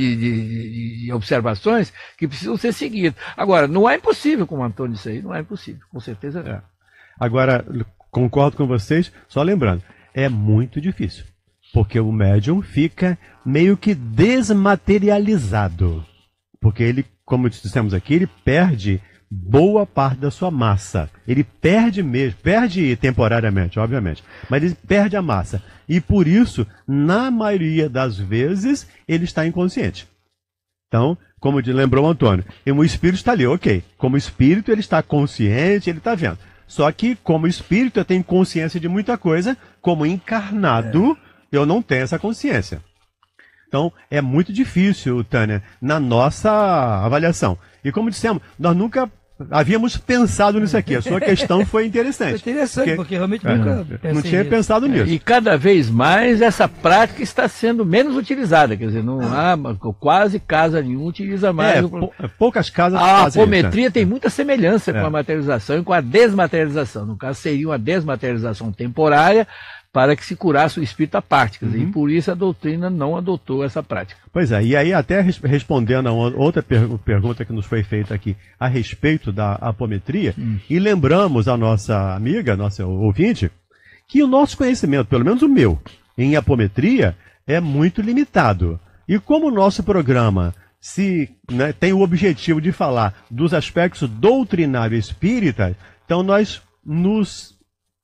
de observações que precisam ser seguidas. Agora, não é impossível, como o Antônio disse aí, não é impossível, com certeza não. Agora, concordo com vocês, só lembrando, é muito difícil. Porque o médium fica meio que desmaterializado. Porque ele, como dissemos aqui, ele perde boa parte da sua massa. Ele perde mesmo, perde temporariamente, obviamente, mas ele perde a massa. E por isso, na maioria das vezes, ele está inconsciente. Então, como lembrou o Antônio, o espírito está ali, ok. Como espírito, ele está consciente, ele está vendo. Só que, como espírito, eu tenho consciência de muita coisa, como encarnado... Eu não tenho essa consciência. Então, é muito difícil, Tânia, na nossa avaliação. E como dissemos, nós nunca havíamos pensado nisso aqui. A sua questão foi interessante. Foi interessante, porque realmente nunca não tinha pensado nisso. E cada vez mais essa prática está sendo menos utilizada. Quer dizer, não há quase casa nenhuma utiliza mais. Poucas casas a apometria tem muita semelhança com a materialização e com a desmaterialização. No caso, seria uma desmaterialização temporária, para que se curasse o espírito à parte. Quer dizer, e por isso a doutrina não adotou essa prática. Pois é, e aí até respondendo a outra pergunta que nos foi feita aqui a respeito da apometria, e lembramos a nossa amiga, nossa ouvinte, que o nosso conhecimento, pelo menos o meu, em apometria, é muito limitado. E como o nosso programa tem o objetivo de falar dos aspectos doutrinários espíritas, então nós nos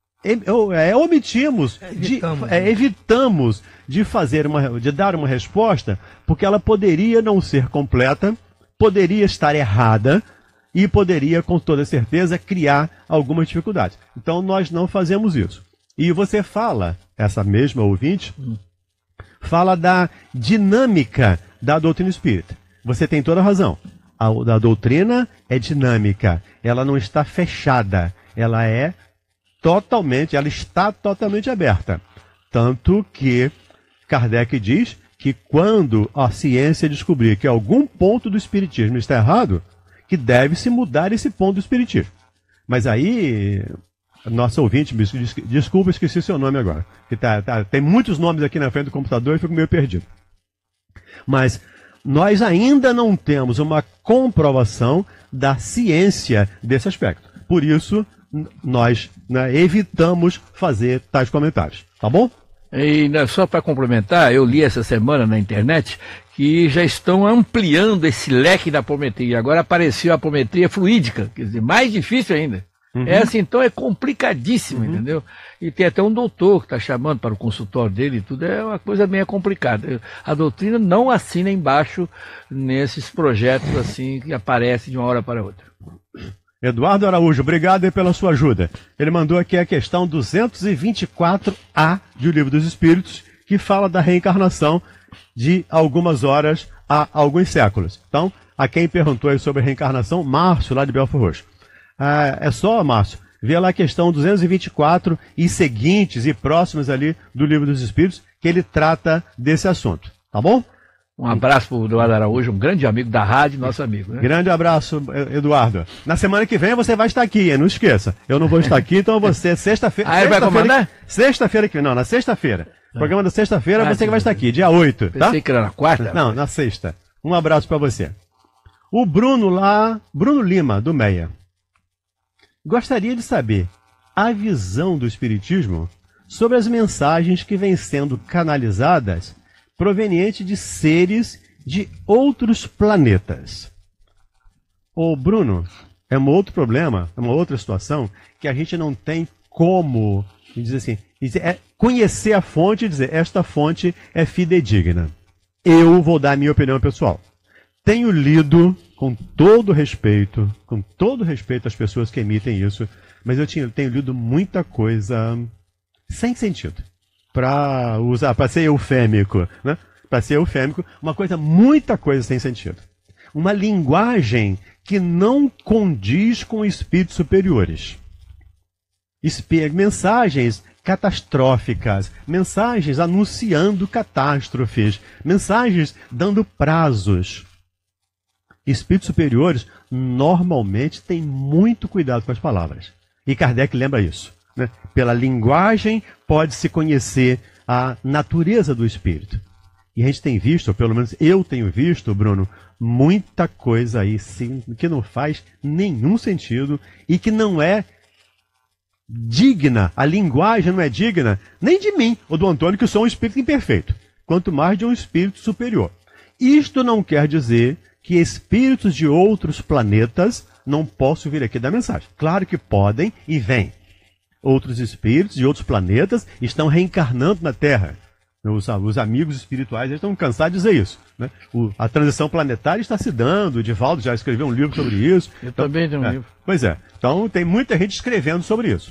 evitamos de dar uma resposta, porque ela poderia não ser completa, poderia estar errada e poderia, com toda certeza, criar algumas dificuldades. Então nós não fazemos isso. E você fala, essa mesma ouvinte, fala da dinâmica da doutrina espírita. Você tem toda a razão. A doutrina é dinâmica, ela não está fechada, ela está totalmente aberta. Tanto que Kardec diz que quando a ciência descobrir que algum ponto do espiritismo está errado, que deve-se mudar esse ponto do espiritismo. Mas aí, nossa ouvinte, desculpa, esqueci seu nome agora. Que tem muitos nomes aqui na frente do computador e fico meio perdido. Mas nós ainda não temos uma comprovação da ciência desse aspecto. Por isso, nós evitamos fazer tais comentários, tá bom? E só para complementar, eu li essa semana na internet que já estão ampliando esse leque da apometria. Agora apareceu a apometria fluídica, quer dizer, mais difícil ainda. Essa, então, é complicadíssima, entendeu? E tem até um doutor que está chamando para o consultório dele e tudo, é uma coisa meio complicada. A doutrina não assina embaixo nesses projetos assim que aparecem de uma hora para outra. Eduardo Araújo, obrigado aí pela sua ajuda. Ele mandou aqui a questão 224A de O Livro dos Espíritos, que fala da reencarnação de algumas horas a alguns séculos. Então, a quem perguntou aí sobre a reencarnação, Márcio, lá de Belfort Roxo. É só, Márcio, ver lá a questão 224 e seguintes e próximos ali do Livro dos Espíritos, que ele trata desse assunto. Tá bom? Um abraço para o Eduardo Araújo, um grande amigo da rádio, nosso amigo. Né? Grande abraço, Eduardo. Na semana que vem você vai estar aqui, hein? Não esqueça. Eu não vou estar aqui, então você, sexta-feira... Ah, ele vai comandar? Sexta-feira que vem, não, na sexta-feira. Programa da sexta-feira, você que vai estar aqui, dia 8, tá? Pensei que era na quarta. Não, na sexta. Um abraço para você. O Bruno lá, Bruno Lima, do Meia. Gostaria de saber a visão do Espiritismo sobre as mensagens que vêm sendo canalizadas provenientes de seres de outros planetas. Ô Bruno, é um outro problema, é uma outra situação que a gente não tem como dizer assim, conhecer a fonte e dizer esta fonte é fidedigna. Eu vou dar a minha opinião pessoal. Tenho lido com todo respeito às pessoas que emitem isso, mas eu tenho lido muita coisa sem sentido. Para ser eufêmico, né? Para ser eufêmico, muita coisa sem sentido. Uma linguagem que não condiz com espíritos superiores. Mensagens catastróficas, mensagens anunciando catástrofes, mensagens dando prazos. Espíritos superiores normalmente têm muito cuidado com as palavras. E Kardec lembra isso. Né? Pela linguagem pode-se conhecer a natureza do espírito. E a gente tem visto, ou pelo menos eu tenho visto, Bruno, muita coisa aí sim, que não faz nenhum sentido e que não é digna, a linguagem não é digna nem de mim, ou do Antônio, que sou um espírito imperfeito, quanto mais de um espírito superior. Isto não quer dizer que espíritos de outros planetas não possam vir aqui dar mensagem. Claro que podem e vêm. Outros espíritos de outros planetas estão reencarnando na Terra. Os amigos espirituais estão cansados de dizer isso. Né? A transição planetária está se dando. O Divaldo já escreveu um livro sobre isso. Eu também tenho um livro. Pois é. Então tem muita gente escrevendo sobre isso.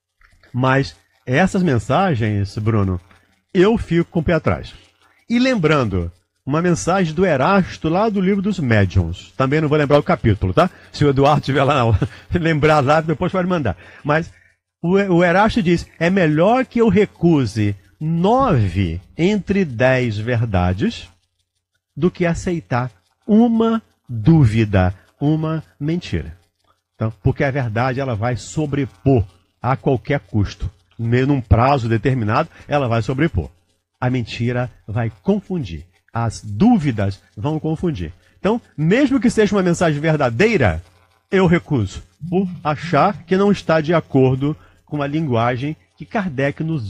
Mas essas mensagens, Bruno, eu fico com o pé atrás. E lembrando, uma mensagem do Erasto lá do Livro dos Médiuns. Também não vou lembrar o capítulo, tá? Se o Eduardo tiver lá, lembrar lá, depois pode mandar. Mas o Erasto diz, é melhor que eu recuse 9 entre 10 verdades do que aceitar uma dúvida, uma mentira. Então, porque a verdade ela vai sobrepor a qualquer custo. Num prazo determinado, ela vai sobrepor. A mentira vai confundir. As dúvidas vão confundir. Então, mesmo que seja uma mensagem verdadeira, eu recuso, por achar que não está de acordo com a linguagem que Kardec nos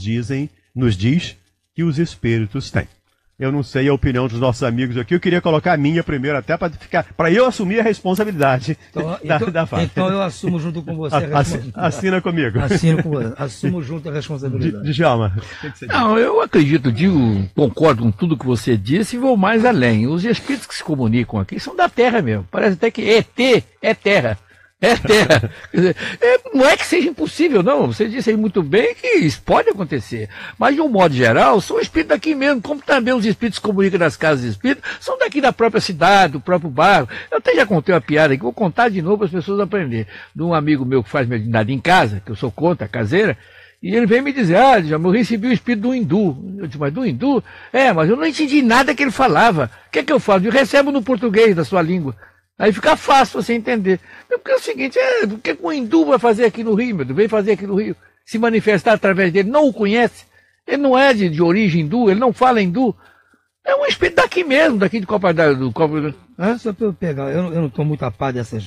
diz que os espíritos têm. Eu não sei a opinião dos nossos amigos aqui, eu queria colocar a minha primeiro, até para eu assumir a responsabilidade da fala. Então eu assumo junto com você Assina comigo. Assumo junto a responsabilidade. Djalma. Não, eu acredito, concordo com tudo que você disse e vou mais além. Os espíritos que se comunicam aqui são da Terra mesmo. Parece até que ET é Terra. É Terra. Quer dizer, não é que seja impossível, não. Você disse aí muito bem que isso pode acontecer. Mas, de um modo geral, são espíritos daqui mesmo. Como também os espíritos que comunicam nas casas espíritas, são daqui da própria cidade, do próprio bairro. Eu até já contei uma piada aqui, vou contar de novo para as pessoas aprenderem. De um amigo meu que faz mediunidade em casa, que eu sou contra, caseira, e ele veio me dizer, eu recebi o espírito do hindu. Eu disse, mas do hindu? Mas eu não entendi nada que ele falava. O que é que eu faço? Eu recebo no português da sua língua. Aí fica fácil você entender. Porque é o seguinte, o que o hindu vai fazer aqui no Rio, meu Deus? Vem fazer aqui no Rio. Se manifestar através dele, não o conhece. Ele não é de origem hindu, ele não fala hindu. É um espírito daqui mesmo, daqui de Copa do Copa. Só para eu pegar, eu não estou muito a par dessas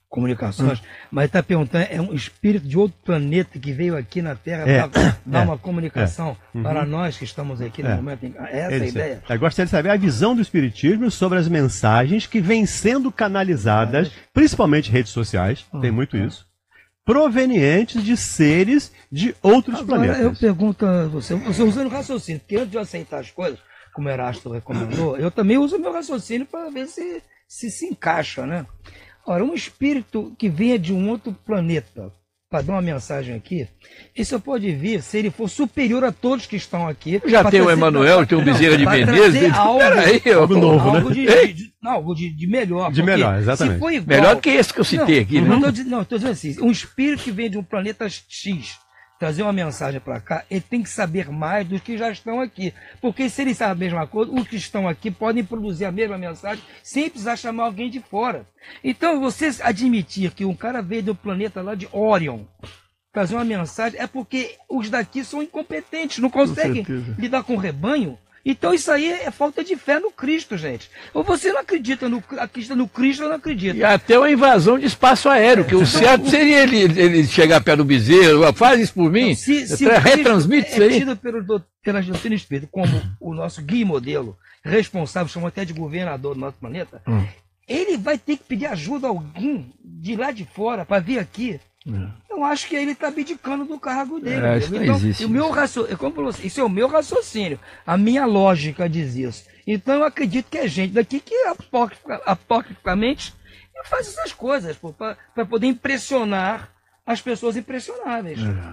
comunicações, mas está perguntando, é um espírito de outro planeta que veio aqui na Terra para dar uma comunicação para nós que estamos aqui no momento. Essa é a ideia. Eu gostaria de saber a visão do Espiritismo sobre as mensagens que vêm sendo canalizadas, principalmente em redes sociais, tem muito isso, provenientes de seres de outros planetas. Eu pergunto a você usando raciocínio, porque antes de eu aceitar as coisas, como Erasto recomendou, eu também uso meu raciocínio para ver se encaixa, né? Ora, um espírito que venha de um outro planeta para dar uma mensagem aqui, isso pode vir se ele for superior a todos que estão aqui. Já tem o Emanuel, tem o Bezerra de Menezes. Algo novo, algo né? Algo de melhor. De melhor, exatamente. Se for igual, melhor do que esse que eu citei aqui, né? Estou dizendo assim, um espírito que vem de um planeta X, trazer uma mensagem para cá, ele tem que saber mais dos que já estão aqui. Porque se ele sabe a mesma coisa, os que estão aqui podem produzir a mesma mensagem sem precisar chamar alguém de fora. Então, você admitir que um cara veio do planeta lá de Orion trazer uma mensagem, é porque os daqui são incompetentes, não conseguem lidar com o rebanho. Então isso aí é falta de fé no Cristo, gente. Ou você não acredita no Cristo ou não acredita. E até uma invasão de espaço aéreo, que o certo seria ele chegar perto do bezerro, faz isso por mim, retransmite isso aí. É tido pela doutrina espírita como o nosso guia e modelo, responsável, chamamos até de governador do nosso planeta, ele vai ter que pedir ajuda a alguém de lá de fora para vir aqui. Eu acho que ele está abdicando do cargo dele. Isso não então, existe. Isso é o meu raciocínio. A minha lógica diz isso. Então eu acredito que é gente daqui que apocrificamente faz essas coisas para poder impressionar as pessoas impressionáveis.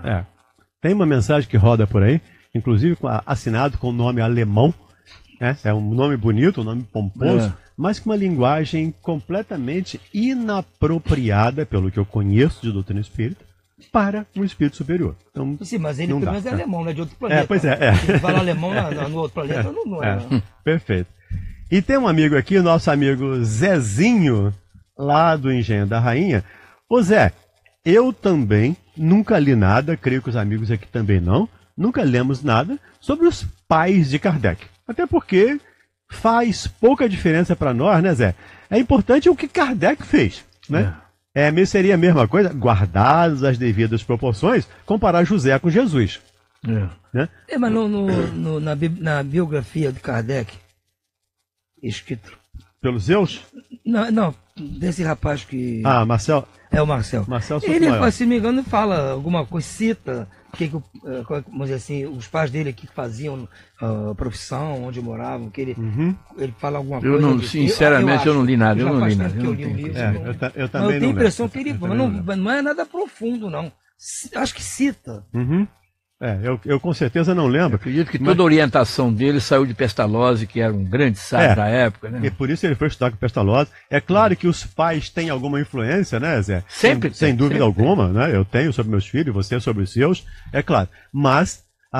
Tem uma mensagem que roda por aí, inclusive assinado com o nome alemão. É um nome bonito, um nome pomposo, mas com uma linguagem completamente inapropriada, pelo que eu conheço de doutrina espírita, para um espírito superior. Então, sim, mas ele pelo menos é alemão, não é de outro planeta. Pois é. Se ele fala alemão no outro planeta, não é. Perfeito. E tem um amigo aqui, o nosso amigo Zezinho, lá do Engenho da Rainha. Ô Zé, eu também nunca li nada, creio que os amigos aqui também não, nunca lemos nada sobre os pais de Kardec. Até porque faz pouca diferença para nós, né, Zé? É importante o que Kardec fez, né? Seria a mesma coisa, guardadas as devidas proporções, comparar José com Jesus. Né? Mas na biografia de Kardec, escrito pelos Zeus? Não, desse rapaz que... Marcel? É o Marcel. Ele, se não me engano, fala alguma coisa, cita vamos dizer assim, os pais dele que faziam a profissão, onde moravam, que ele fala alguma coisa. Sinceramente, eu não li nada. Eu não li nada. Eu também não. Eu tenho a impressão que ele... Não é nada profundo, não. Acho que cita. Eu com certeza não lembro. Eu acredito que toda a orientação dele saiu de Pestalozzi, que era um grande sábio da época, né? E por isso ele foi estudar com Pestalozzi. É claro que os pais têm alguma influência, né, Zé? Sempre. Sem dúvida alguma, né? Eu tenho sobre meus filhos, você sobre os seus, é claro. Mas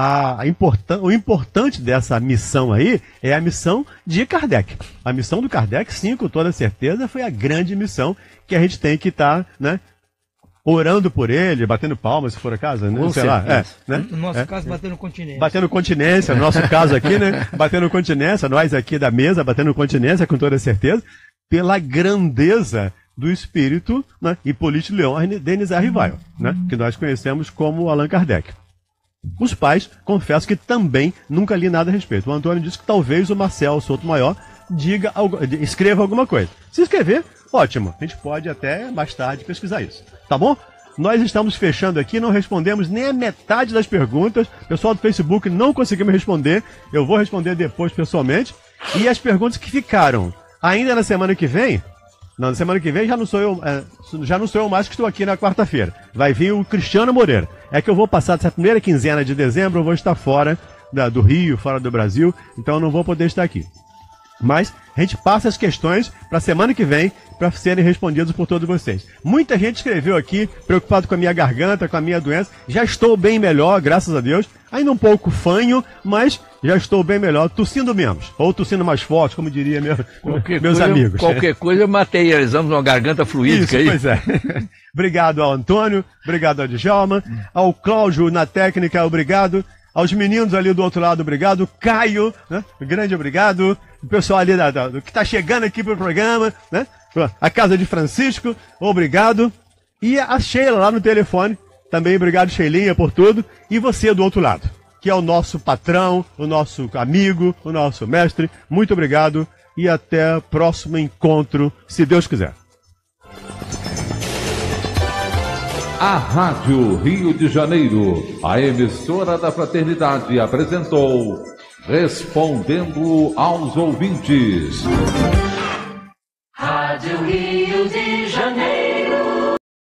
o importante dessa missão aí é a missão de Kardec. A missão do Kardec, sim, com toda certeza, foi a grande missão que a gente tem que estar, né? Orando por ele, batendo palmas, se for a casa, né? Sei lá. Né? No nosso caso, batendo continência. Batendo continência, no nosso caso aqui, né? Batendo continência, nós aqui da mesa, batendo continência, com toda certeza, pela grandeza do espírito, né? Hippolyte Léon Denis Arrival, né? Que nós conhecemos como Allan Kardec. Os pais, confesso que também nunca li nada a respeito. O Antônio disse que talvez o Marcel Souto Maior escreva alguma coisa. Se escrever, ótimo. A gente pode até mais tarde pesquisar isso. Tá bom? Nós estamos fechando aqui, não respondemos nem a metade das perguntas. O pessoal do Facebook não conseguiu me responder. Eu vou responder depois pessoalmente. E as perguntas que ficaram ainda na semana que vem... Não, na semana que vem já não sou eu mais que estou aqui na quarta-feira. Vai vir o Cristiano Moreira. É que eu vou passar dessa primeira quinzena de dezembro, eu vou estar fora do Rio, fora do Brasil. Então eu não vou poder estar aqui. Mas a gente passa as questões para a semana que vem para serem respondidas por todos vocês. Muita gente escreveu aqui, preocupado com a minha garganta, com a minha doença. Já estou bem melhor, graças a Deus. Ainda um pouco fanho, mas já estou bem melhor, tossindo menos. Ou tossindo mais forte, como diria meus amigos. Qualquer coisa materializamos uma garganta fluídica aí. Pois é. Obrigado ao Antônio, obrigado ao Djalma, ao Cláudio na técnica, obrigado. Aos meninos ali do outro lado, obrigado. Caio, né? Grande obrigado. O pessoal ali que está chegando aqui para o programa, né? A casa de Francisco, obrigado. E a Sheila lá no telefone, também obrigado, Sheilinha, por tudo. E você do outro lado, que é o nosso patrão, o nosso amigo, o nosso mestre. Muito obrigado e até o próximo encontro, se Deus quiser. A Rádio Rio de Janeiro, a emissora da Fraternidade, apresentou Respondendo aos Ouvintes.